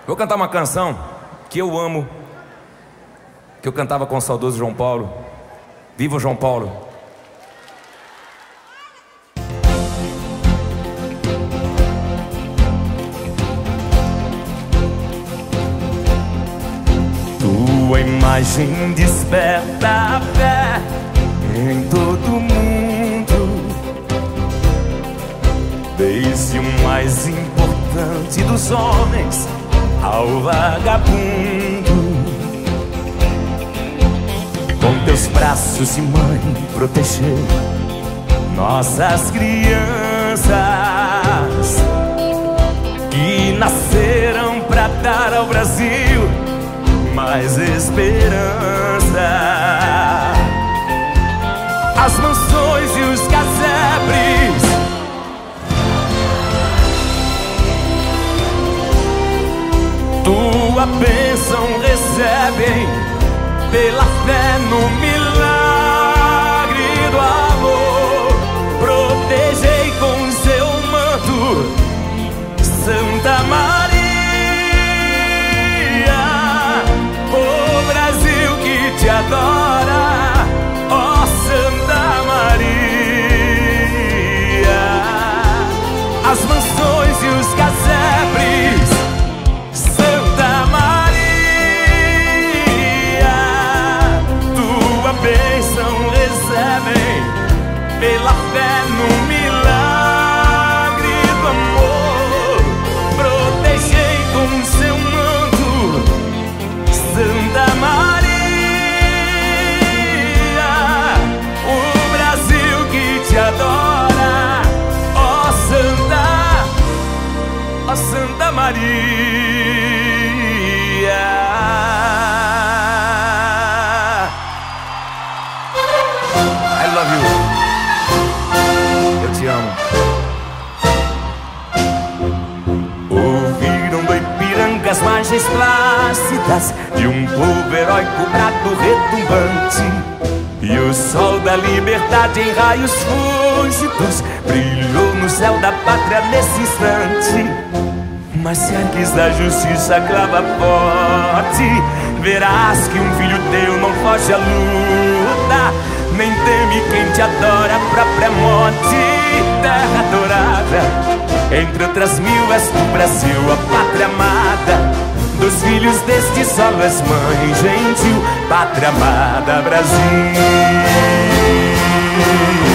Vou cantar uma canção que eu amo, que eu cantava com o saudoso João Paulo. Viva o João Paulo! Tua imagem desperta a fé em todo mundo, desde o mais importante dos homens ao vagabundo. Com teus braços de mãe proteger nossas crianças que nasceram pra dar ao Brasil mais esperança. As mansões e os casebres, tua bênção recebem pela fé no milagre do amor. Protegei com seu manto, Santa Maria, o Brasil que te adora, ó Santa Maria. As mansões e os casebres, Santa Maria, tua bênção recebem pela fé no milagre do amor. Protegei com seu manto, Santa Maria, o Brasil que te adora, ó Santa Maria. I love you. Eu te amo. Ouviram do Ipiranga as margens plácidas de um povo heróico, brado retumbante, e o sol da liberdade em raios fúlgidos brilhou no céu da pátria nesse instante. Mas se ergues da justiça, clava forte, verás que um filho teu não foge à luta, nem teme quem te adora, a própria morte. Terra adorada, entre outras mil és do Brasil, a pátria amada. Dos filhos deste solo és mãe gentil, pátria amada, Brasil.